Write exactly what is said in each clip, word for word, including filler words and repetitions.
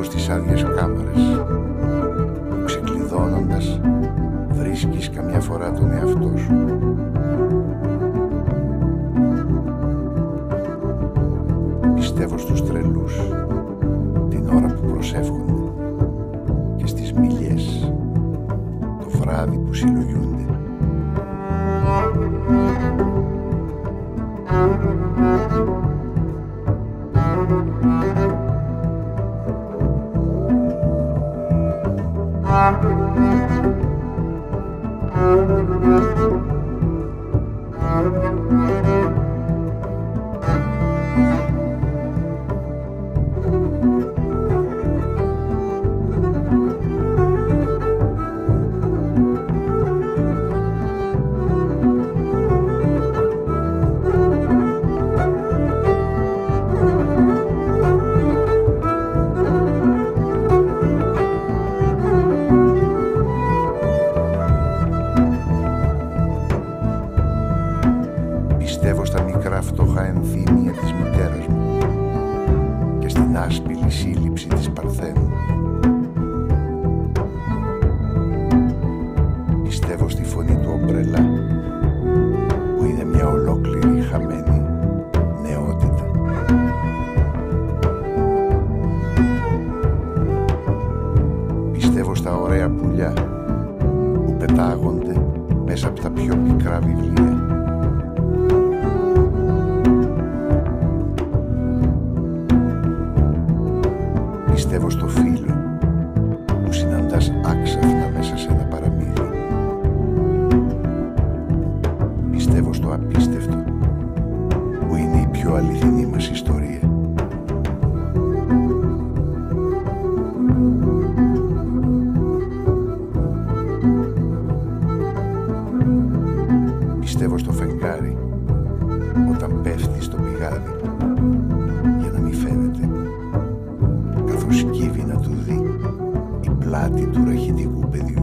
στις άδειες κάμαρες που ξεκλειδώνοντας βρίσκεις καμιά φορά τον εαυτό σου. Πιστεύω στους τρελούς την ώρα που προσεύχονται και στις μιλιές το βράδυ που συλλογιούνται. Πιστεύω στα μικρά φτωχά ενθύμια της μητέρας μου και στην άσπηλη σύλληψη της Παρθένου. Πιστεύω στη φωνή του ομπρελά που είναι μια ολόκληρη χαμένη νεότητα. Πιστεύω στα ωραία πουλιά που πετάγονται μέσα από τα πιο πικρά βιβλία. Πιστεύω στο φίλο που συναντάς άξαφνα μέσα σε ένα παραμύθι. Πιστεύω στο απίστευτο που είναι η πιο αληθινή μας ιστορία. Πιστεύω στο φεγγάρι όταν πέφτει στο πηγάδι για να μην φαίνεται, καθώς κύβει να του δει η πλάτη του ραχιτικού παιδιού.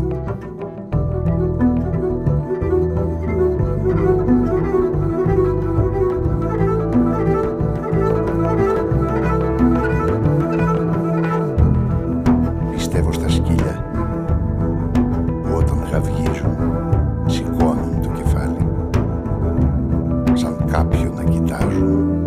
Πιστεύω στα σκύλια που όταν γαυγίζουν σηκώνουν το κεφάλι σαν κάποιον να κοιτάζουν